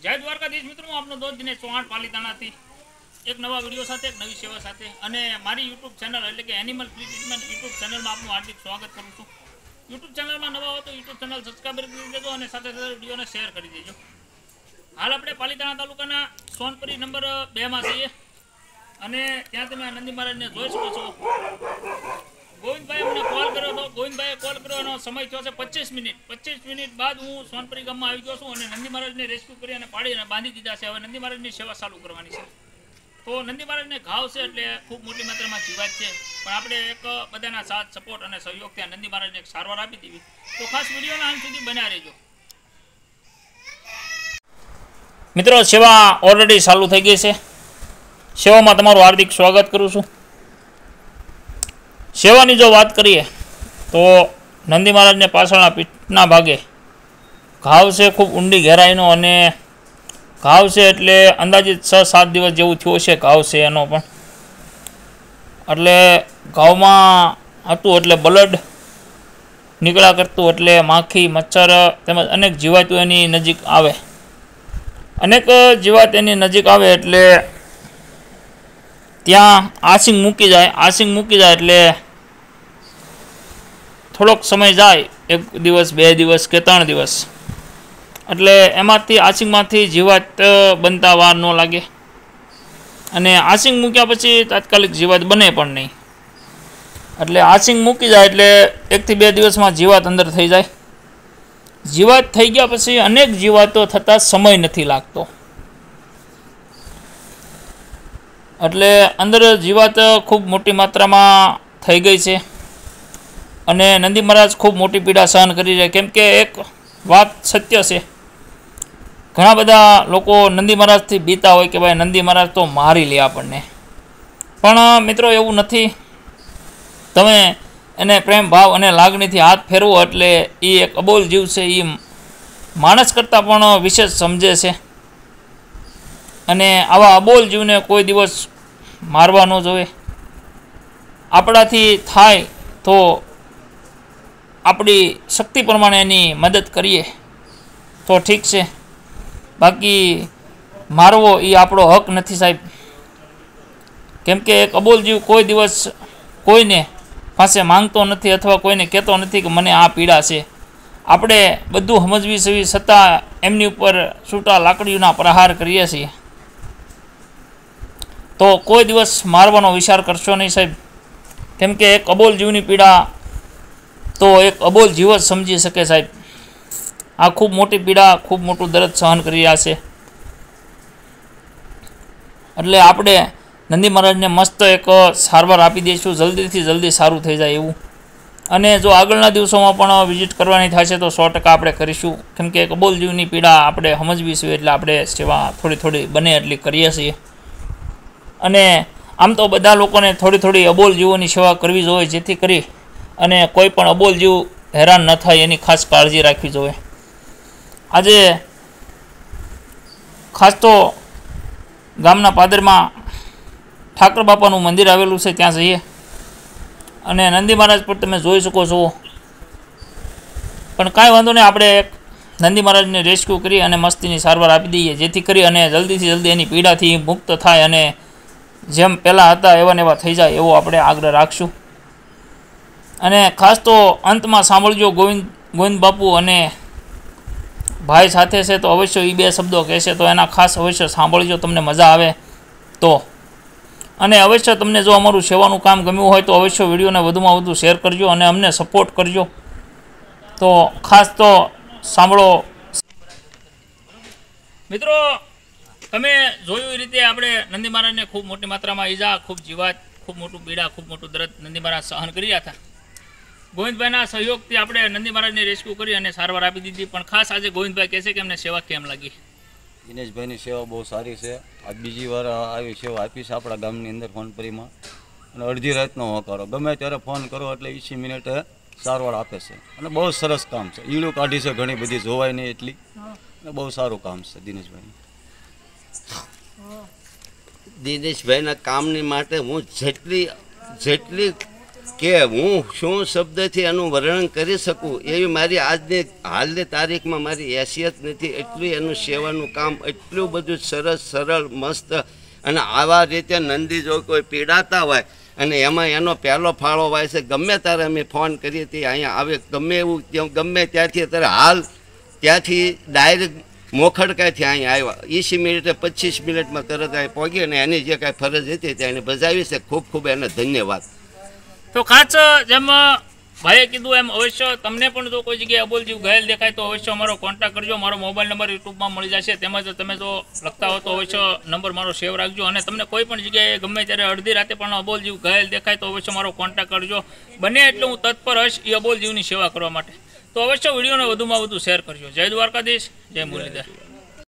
જય દ્વારકાધીશ મિત્રો, હું આપનો દોસ્ત દિનેશ ચૌહાણ પાલીતાણાથી એક નવા વિડીયો સાથે એક નવી સેવા સાથે અને મારી યુટ્યુબ ચેનલ એટલે કે એનિમલ ફ્રી ટ્રીટમેન્ટ યુટ્યુબ ચેનલમાં આપનું હાર્દિક સ્વાગત કરું છું। યુટ્યુબ ચેનલમાં નવા હો તો યુટ્યુબ ચેનલ સબસ્ક્રાઈબ કરી દેજો અને સાથે સાથે વિડીયોને શેર કરી દેજો। હાલ આપણે પાલીતાણા તાલુકાના સોનપરી નંબર 2 માં છીએ અને ત્યાં તમે નંદી મહારાજને જોઈ શકો છો। ગોવિંદભાઈ મને કોલ કર્યો હતો। ગોવિંદભાઈએ કોલ કર્યોનો સમય થયો છે 25 મિનિટ બાદ હું સોનપરી ગામમાં આવી ગયો છું અને નંદી મહારાજને રેસ્ક્યુ કરી અને પાડી અને બાંધી દીધા છે। હવે નંદી મહારાજની સેવા ચાલુ કરવાની છે। તો નંદી મહારાજને ઘાવ છે એટલે ખૂબ મોટી માત્રામાં જીવાત છે, પણ આપણે એક બધાના સાથ સપોર્ટ અને સહયોગથી નંદી મહારાજને એક સારવાર આપી દીધી। તો ખાસ વિડીયોના અંત સુધી બન્યા રહેજો મિત્રો। સેવા ઓલરેડી ચાલુ થઈ ગઈ છે। સેવામાં તમારું હાર્દિક સ્વાગત કરું છું। સેવાની જો વાત કરીએ તો નંદી મહારાજને પાછળના પીઠના ભાગે ઘાવ છે, ખૂબ ઊંડી ગહેરાઈનો અને ઘાવ છે એટલે અંદાજિત 6-7 દિવસ જેવું થયું છે ઘાવ છે એનો પણ। એટલે ઘાવમાં હતું એટલે બ્લડ નીકળ્યા કરતું, એટલે માખી મચ્છર તેમજ અનેક જીવાતો એની નજીક આવે। અનેક જીવાત એની નજીક આવે એટલે ત્યાં આસિંગ મૂકી જાય એટલે થોડોક સમય જાય, 1 દિવસ 2 દિવસ કે 3 દિવસ, એટલે એમાંથી આસિંગમાંથી જીવાત બનતા વાર ન લાગે અને આસિંગ મૂક્યા પછી તાત્કાલિક જીવાત બને પણ નહીં। એટલે આસિંગ મૂકી જાય એટલે 1 થી 2 દિવસમાં જીવાત અંદર થઈ જાય। જીવાત થઈ ગયા પછી અનેક જીવાતો થતાં સમય નથી લાગતો, એટલે અંદર જીવાત ખૂબ મોટી માત્રામાં થઈ ગઈ છે અને નંદી મહારાજ ખૂબ મોટી પીડા સહન કરી રહ્યા। કેમ કે એક વાત સત્ય છે, ઘણા બધા લોકો નંદી મહારાજથી બીતા હોય કે ભાઈ નંદી મહારાજ તો મારી લે આપણને, પણ મિત્રો એવું નથી। તમે એને પ્રેમ ભાવ અને લાગણીથી હાથ ફેરવો એટલે એ એક અબોલ જીવ છે, એ માણસ કરતાં પણ વિશેષ સમજે છે અને આવા અબોલ જીવને કોઈ દિવસ મારવા ન જોઈએ। આપણાથી થાય તો આપણી શક્તિ પ્રમાણે એની મદદ કરીએ તો ઠીક છે, બાકી મારવો એ આપણો હક નથી સાહેબ। કેમ કે એક અબોલ જીવ કોઈ દિવસ કોઈને પાસે માંગતો નથી અથવા કોઈને કહેતો નથી કે મને આ પીડા છે। આપણે બધું સમજવી સવી છતાં એમની ઉપર છૂટા લાકડીઓના પ્રહાર કરીએ છીએ, તો કોઈ દિવસ મારવાનો વિચાર કરશો નહીં સાહેબ। કેમ કે એક અબોલ જીવની પીડા તો એક અબોલ જીવ જ સમજી શકે સાહેબ। આ ખૂબ મોટી પીડા, ખૂબ મોટું દર્દ સહન કરી રહ્યા છે, એટલે આપણે નંદી મહારાજને મસ્ત એક સારવાર આપી દઈશું, જલ્દીથી જલ્દી સારું થઈ જાય એવું। અને જો આગળના દિવસોમાં પણ વિઝિટ કરવાની થશે તો 100% આપણે કરીશું। કેમ કે એક અબોલ જીવની પીડા આપણે સમજવી છે એટલે આપણે સેવા થોડી બને એટલી કરીએ છીએ। અને આમ તો બધા લોકોને થોડી અબોલ જીવોની સેવા કરવી જોઈએ, જેથી કરી અને કોઈ પણ અબોલ જીવ હેરાન ન થાય એની ખાસ કાળજી રાખવી જોઈએ। આજે ખાસ તો ગામના પાદરમાં ઠાકર બાપાનું મંદિર આવેલું છે, ત્યાં જઈએ અને નંદી મહારાજ પર તમે જોઈ શકો છો। પણ કાંઈ વાંધો નહીં, આપણે એક નંદી મહારાજને રેસ્ક્યુ કરી અને મસ્તીની સારવાર આપી દઈએ, જેથી કરી અને જલ્દીથી જલ્દી એની પીડાથી મુક્ત થાય અને જેમ પહેલાં હતા એવા ને એવા થઈ જાય એવો આપણે આગ્રહ રાખશું। અને ખાસ તો અંતમાં સાંભળજો, ગોવિંદ બાપુ અને ભાઈ સાથે છે તો અવશ્ય એ 2 શબ્દો કહેશે, તો એના ખાસ અવશ્ય સાંભળજો, તમને મજા આવે તો। અને અવશ્ય તમને જો અમારું સેવાનું કામ ગમ્યું હોય તો અવશ્ય વિડીયોને વધુમાં વધુ શેર કરજો અને અમને સપોર્ટ કરજો। તો ખાસ તો સાંભળો મિત્રો, તમે જોયું એ રીતે આપણે નંદી મહારાજને ખૂબ મોટી માત્રામાં ઈજા, ખૂબ જીવાત, ખૂબ મોટું પીડા, ખૂબ મોટું દર્દ નંદી મહારાજ સહન કરી રહ્યા હતા। ગોવિંદભાઈના સહયોગથી આપણે નંદી મહારાજને રેસ્ક્યુ કરી અને સારવાર આપી દીધી। પણ ખાસ આજે ગોવિંદભાઈ કહે છે કે એમને સેવા કેમ લાગી। દિનેશભાઈની સેવા બહુ સારી છે। આ બીજી વાર આવી સેવા આપી છે આપણા ગામની અંદર સોનપરીમાં, અને અડધી રાતનો હોકારો, ગમે ત્યારે ફોન કરો એટલે 20 મિનિટે સારવાર આપે છે અને બહુ સરસ કામ છે। ઈડું કાઢી છે ઘણી બધી, જોવાય નહીં એટલી, અને બહુ સારું કામ છે દિનેશભાઈ। દિનેશભાઈના કામની માટે હું જેટલી કે હું શું શબ્દથી એનું વર્ણન કરી શકું એવી મારી આજની હાલની તારીખમાં મારી હેસિયત નથી. એટલું એનું સેવાનું કામ એટલું બધું સરસ સરળ મસ્ત. અને આવા રીતે નંદી જો કોઈ પીડાતા હોય અને એમાં એનો પહેલો ફાળો હોય છે. ગમે ત્યારે અમે ફોન કરીએ તે અહીંયા આવે, ગમે એવું ગમે ત્યાંથી અત્યારે હાલ ત્યાંથી ડાયરેક્ટ મોખડકાથી અહીંયા આવ્યા 20 મિનિટે 25 મિનિટમાં તરત અહીં પહોંચી અને એની જે કાંઈ ફરજ હતી તે એને બજાવી છે. ખૂબ ખૂબ એને ધન્યવાદ. તો ખાસ જેમ ભાઈએ કીધું એમ અવશ્ય તમને પણ જો કોઈ જગ્યાએ અબોલજીવ ઘાયલ દેખાય તો અવશ્ય અમારો કોન્ટેક્ટ કરજો. મારો મોબાઈલ નંબર યુટ્યુબમાં મળી જશે. તેમજ તમે જો લખતા હો તો અવશ્ય નંબર મારો સેવ રાખજો. અને તમને કોઈ પણ જગ્યાએ ગમે ત્યારે અડધી રાતે પણ અબોલજીવ ઘાયલ દેખાય તો અવશ્ય મારો કોન્ટેક્ટ કરજો. બને એટલે હું તત્પર હશ એ અબોલજીવની સેવા કરવા માટે. તો અવશ્ય વિડીયોને વધુમાં વધુ શેર કરજો. જય દ્વારકાધીશ, જય મુરલીધર.